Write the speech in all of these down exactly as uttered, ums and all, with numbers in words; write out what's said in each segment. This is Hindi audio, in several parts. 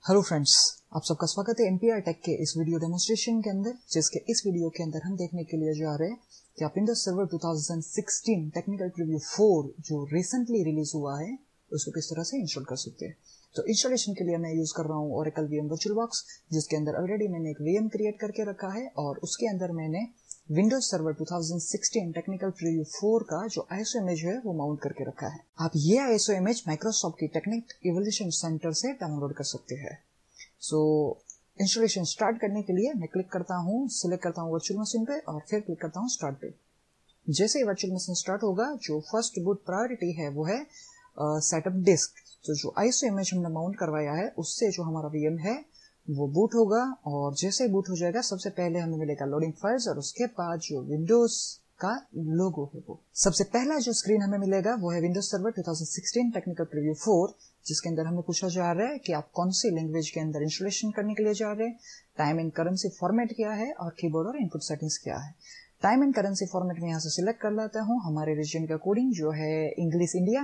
हेलो फ्रेंड्स, आप सबका स्वागत है एमपीआर टेक के इस वीडियो डेमोन्स्ट्रेशन के अंदर, जिसके इस वीडियो के अंदर हम देखने के लिए जा रहे हैं कि आप विंडोज सर्वर दो हज़ार सोलह टेक्निकल प्रीव्यू फोर जो रिसेंटली रिलीज हुआ है उसको किस तरह से इंस्टॉल कर सकते हैं। तो इंस्टॉलेशन के लिए मैं यूज कर रहा हूँ ओरेकल वीएम वर्चुअलबॉक्स, जिसके अंदर ऑलरेडी मैंने एक वीएम क्रिएट करके रखा है और उसके अंदर मैंने विंडोज सर्वर दो हज़ार सोलह टेक्निकल प्रीव्यू फोर का जो आईएसओ इमेज है वो माउंट करके रखा है। आप ये आईएसओ इमेज माइक्रोसॉफ्ट की टेक्निक इवोल्यूशन सेंटर से डाउनलोड कर सकते हैं। सो इंस्टॉलेशन स्टार्ट करने के लिए मैं क्लिक करता हूँ, सिलेक्ट करता हूँ वर्चुअल मशीन पे और फिर क्लिक करता हूँ स्टार्ट पे। जैसे ही वर्चुअल मशीन स्टार्ट होगा, जो फर्स्ट बूट प्रायोरिटी है वो है सेटअप डिस्क। तो जो आईएसओ इमेज हमने माउंट करवाया है उससे जो हमारा वीएम है वो बूट होगा और जैसे बूट हो जाएगा सबसे पहले हमें मिलेगा लोडिंग फाइल्स और उसके बाद जो विंडोज का लोगो है वो सबसे पहला जो स्क्रीन हमें मिलेगा वो है विंडोज सर्वर दो हज़ार सोलह टेक्निकल प्रीव्यू फोर, जिसके अंदर हमें पूछा जा रहा है कि आप कौन सी लैंग्वेज के अंदर इंस्टॉलेशन करने के लिए जा रहे हैं, टाइम एंड करेंसी फॉर्मेट क्या है और कीबोर्ड और इनपुट सेटिंग्स क्या है। टाइम एंड करेंसी फॉर्मेट में यहाँ से सिलेक्ट कर लेता हूँ हमारे रीजन का कोडिंग जो है इंग्लिश इंडिया,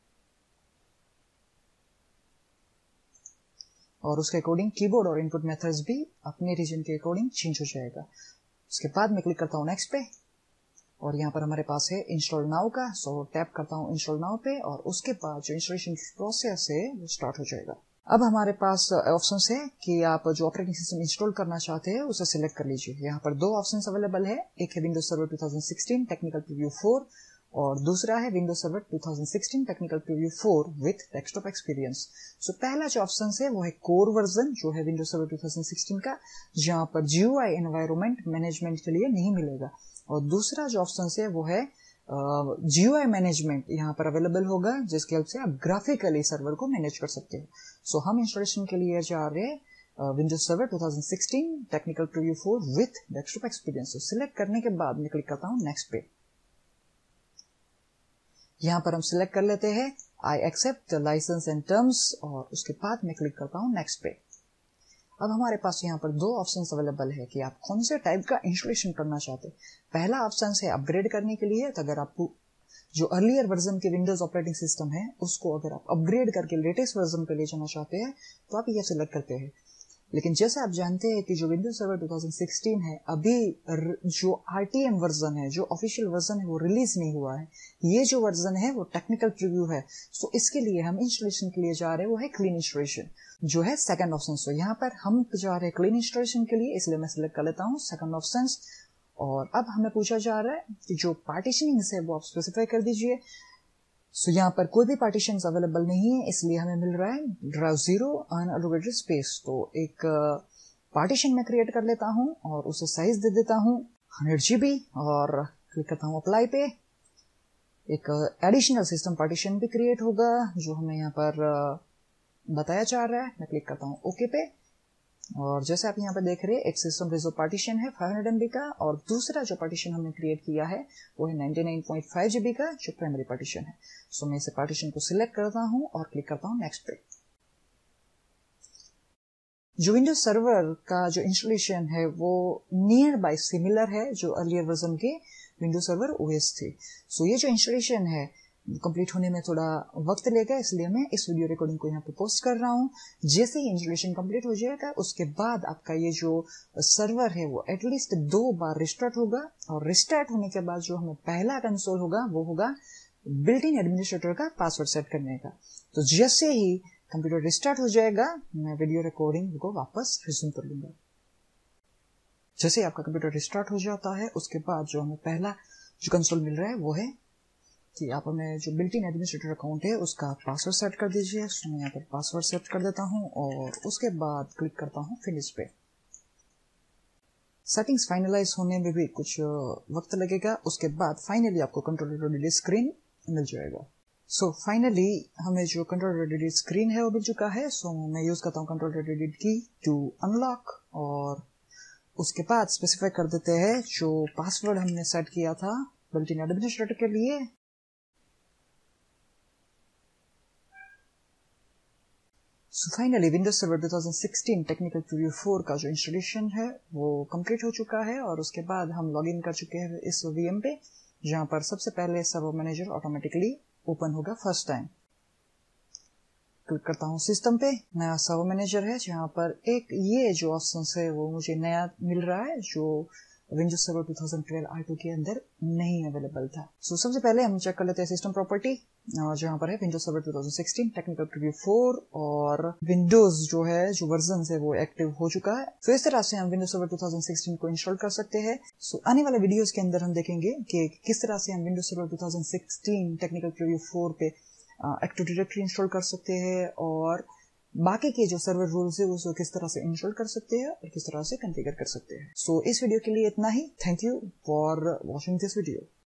और उसके अकॉर्डिंग कीबोर्ड और इनपुट मेथड्स भी अपने रीजन के अकॉर्डिंग चेंज हो जाएगा। उसके बाद मैं क्लिक करता हूँ नेक्स्ट पे और यहाँ पर हमारे पास है इंस्टॉल नाउ का, सो टैप करता हूँ इंस्टॉल नाउ पे और उसके बाद जो इंस्टॉलेशन प्रोसेस है वो स्टार्ट हो जाएगा। अब हमारे पास ऑप्शंस है कि आप जो ऑपरेटिंग सिस्टम इंस्टॉल करना चाहते हैं उसे सिलेक्ट कर लीजिए। यहाँ पर दो ऑप्शंस अवेलेबल है, एक है विंडोज सर्वर दो हज़ार सोलह टेक्निकल प्रीव्यू फोर और दूसरा है विंडोज सर्वर दो हज़ार सोलह technical preview four with desktop experience. So पहला जो ऑप्शन है वो है कोर वर्जन जो है विंडोज सर्वर दो हज़ार सोलह का, जहाँ पर जीयूआई एनवायरनमेंट मैनेजमेंट के लिए नहीं मिलेगा, और दूसरा जो ऑप्शन है वो है जीयूआई मैनेजमेंट यहाँ पर अवेलेबल होगा, जिसकी हेल्प से आप ग्राफिकली सर्वर को मैनेज कर सकते हैं। सो so, हम इंस्टॉलेशन के लिए जा रहे हैं विंडोज सर्वर दो हज़ार सोलह technical preview four with desktop experience. Select करने के बाद मैं क्लिक करता हूँ नेक्स्ट पे। यहाँ पर हम सिलेक्ट कर लेते हैं I accept the licence and terms और उसके बाद मैं क्लिक करता हूँ नेक्स्ट पे। अब हमारे पास यहाँ पर दो ऑप्शंस अवेलेबल है कि आप कौन से टाइप का इंस्टॉलेशन करना चाहते हैं। पहला ऑप्शन है अपग्रेड करने के लिए, तो अगर आपको जो अर्लियर वर्जन के विंडोज ऑपरेटिंग सिस्टम है उसको अगर आप अपग्रेड करके लेटेस्ट वर्जन पे ले जाना चाहते हैं तो आप ये सिलेक्ट करते हैं। लेकिन जैसे आप जानते हैं कि जो विंडोज सर्वर दो हज़ार सोलह है, अभी जो आरटीएम वर्जन है, जो ऑफिशियल वर्जन है वो रिलीज नहीं हुआ है। ये जो वर्जन है वो टेक्निकल प्रीव्यू है। सो इसके लिए हम इंस्टॉलेशन के लिए जा रहे हैं वो है क्लीन इंस्टॉलेशन, जो है सेकंड ऑप्शन। सो यहाँ पर हम जा रहे हैं क्लीन इंस्टॉलेशन के लिए, इसलिए मैं सिलेक्ट कर लेता हूँ सेकंड ऑप्शन। और अब हमें पूछा जा रहा है कि जो पार्टीशनिंग है वो आप स्पेसिफाई कर दीजिए। सो so, यहाँ पर कोई भी पार्टीशंस अवेलेबल नहीं है, इसलिए हमें मिल रहा है ड्राइव जीरो अनएलोकेटेड स्पेस। तो एक पार्टीशन में क्रिएट कर लेता हूँ और उसे साइज दे देता हूँ हंड्रेड जीबी और क्लिक करता हूँ अप्लाई पे। एक एडिशनल सिस्टम पार्टीशन भी क्रिएट होगा जो हमें यहाँ पर बताया जा रहा है। मैं क्लिक करता हूँ ओके पे और जैसे आप यहाँ पे देख रहे हैं एक सिस्टम रिजर्व पार्टीशन है फाइव हंड्रेड एम बी का और दूसरा जो पार्टीशन हमने क्रिएट किया है वो है ninety nine point five G B का जो प्राइमरी पार्टीशन है। सो मैं इसे पार्टीशन को सिलेक्ट करता हूँ और क्लिक करता हूँ नेक्स्ट पे। जो विंडोज सर्वर का जो इंस्टॉलेशन है वो नियर बाय सिमिलर है जो अर्लियर वर्जन के विंडोज सर्वर ओएस थे। सो ये जो इंस्टॉलेशन है कंप्लीट होने में थोड़ा वक्त लेगा, इसलिए मैं इस वीडियो रिकॉर्डिंग को यहाँ पे पोस्ट कर रहा हूँ। जैसे ही इंस्टॉलेशन कंप्लीट हो जाएगा उसके बाद आपका ये जो सर्वर है वो एटलीस्ट दो बार रिस्टार्ट होगा और रिस्टार्ट होने के बाद जो हमें पहला कंसोल होगा वो होगा बिल्ट इन एडमिनिस्ट्रेटर का पासवर्ड सेट करने का। तो जैसे ही कंप्यूटर रिस्टार्ट हो जाएगा मैं वीडियो रिकॉर्डिंग को वापस रिज्यूम कर लूंगा। जैसे आपका कंप्यूटर रिस्टार्ट हो जाता है उसके बाद जो हमें पहला जो कंसोल मिल रहा है वो है कि आप हमें जो बिल्ट इन एडमिनिस्ट्रेटर अकाउंट है उसका पासवर्ड सेट कर दीजिए। तो मैं यहाँ पर पासवर्ड सेट कर देता हूँ और उसके बाद क्लिक करता हूँ फिनिश पे। सेटिंग्स फाइनलाइज होने में भी कुछ वक्त लगेगा, उसके बाद फाइनली आपको कंट्रोलर डिलीट स्क्रीन मिल जाएगा। सो so, फाइनली हमें जो कंट्रोलर डिलीट स्क्रीन है वो मिल चुका है। सो so, मैं यूज करता हूँ control alt delete key to unlock और उसके बाद स्पेसिफाई कर देते हैं जो पासवर्ड हमने सेट किया था बिल्ट इन एडमिनिस्ट्रेटर के लिए। सो फाइनली विंडोज सर्वर दो हज़ार सोलह टेक्निकल प्रीव्यू फोर का जो इंस्टॉलेशन है वो कंप्लीट हो चुका है और उसके बाद हम लॉगिन कर चुके हैं इस वीएम पे, जहां पर सबसे पहले सर्वर मैनेजर ऑटोमेटिकली ओपन होगा फर्स्ट टाइम। क्लिक करता हूँ सिस्टम पे, नया सर्वर मैनेजर है जहाँ पर एक ये जो ऑप्शन है वो मुझे नया मिल रहा है जो Windows server two thousand twelve R two के अंदर नहीं अवेलेबल था। सो so, सबसे पहले हम चेक कर लेते हैं सिस्टम प्रॉपर्टी, जहाँ पर है Windows server two thousand sixteen technical preview four और विंडोज जो है जो वर्जन है वो एक्टिव हो चुका है। तो so, इस तरह से हम Windows server two thousand sixteen को इंस्टॉल कर सकते हैं। सो so, आने वाले वीडियोस के अंदर हम देखेंगे कि किस तरह से हम Windows server two thousand sixteen technical preview four पे एक्टिव डायरेक्टरी इंस्टॉल कर सकते हैं और बाकी के जो सर्वर रूल्स है उसको किस तरह से इंस्टॉल कर सकते हैं और किस तरह से कॉन्फ़िगर कर सकते हैं। सो so, इस वीडियो के लिए इतना ही। Thank you for watching this video.